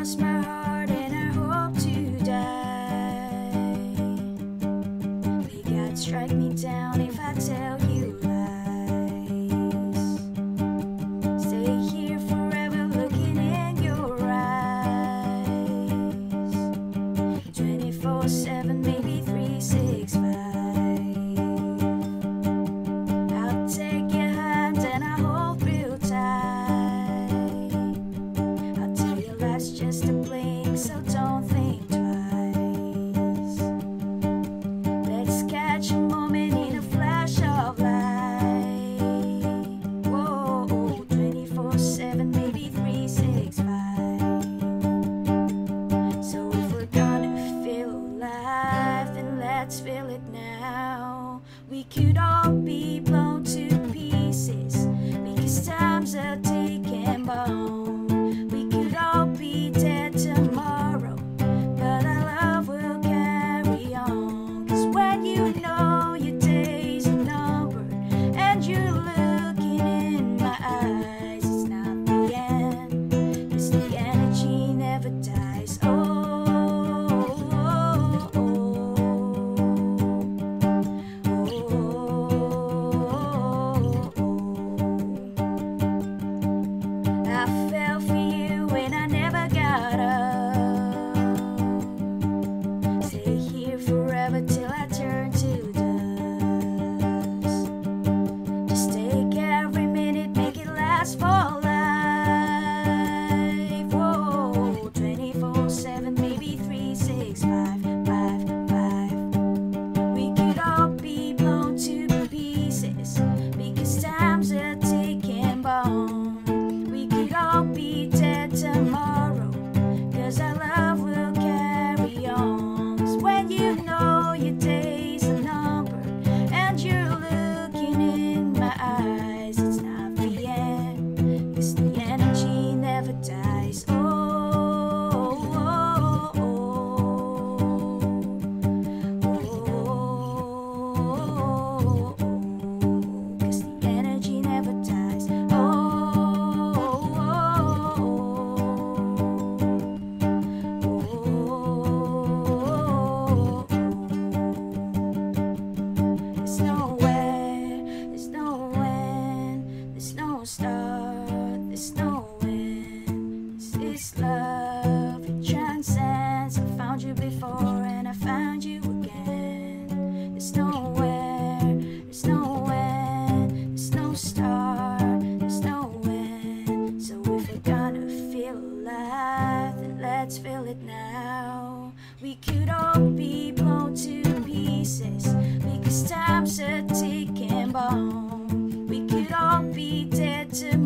lost my heart and I hope to die. May God strike me down if I tell you lies. Stay here forever looking in your eyes. 24/7, maybe 365. I'll take your hand and I'll hold real tight. I'll tell you life's just a blink, so don't think twice. Let's catch a moment in a flash of light. Whoa, 24/7, maybe 365. So if we're gonna feel alive, then let's feel it now. We could all be blown to pieces because time's a ticking bomb. We could all be dead tomorrow, but our love will carry on. 'Cause when you know your days are numbered and you're looking in my eyes, it's not the end, 'cause the energy never dies. I fell for you and I never got up. Stay here forever till I turn to dust. Just take every minute, make it last for life. Whoa, 24/7, maybe 365. We could all be blown to pieces because time's a ticking bomb. We could all be dead tomorrow, 'cause our love will carry on. 'Cause when you know your days are numbered and you're looking in my eyes, it's not the end, 'cause the energy never dies. Cause the energy never dies. There's nowhere, there's no when, there's no start, there's no end. This is love, it transcends. I found you before and I found you again. There's nowhere, there's no when, there's no start, there's no end. So if we're gonna feel alive, then let's feel it now. We could all be blown to pieces because time's a ticking bomb. We could all be dead tomorrow,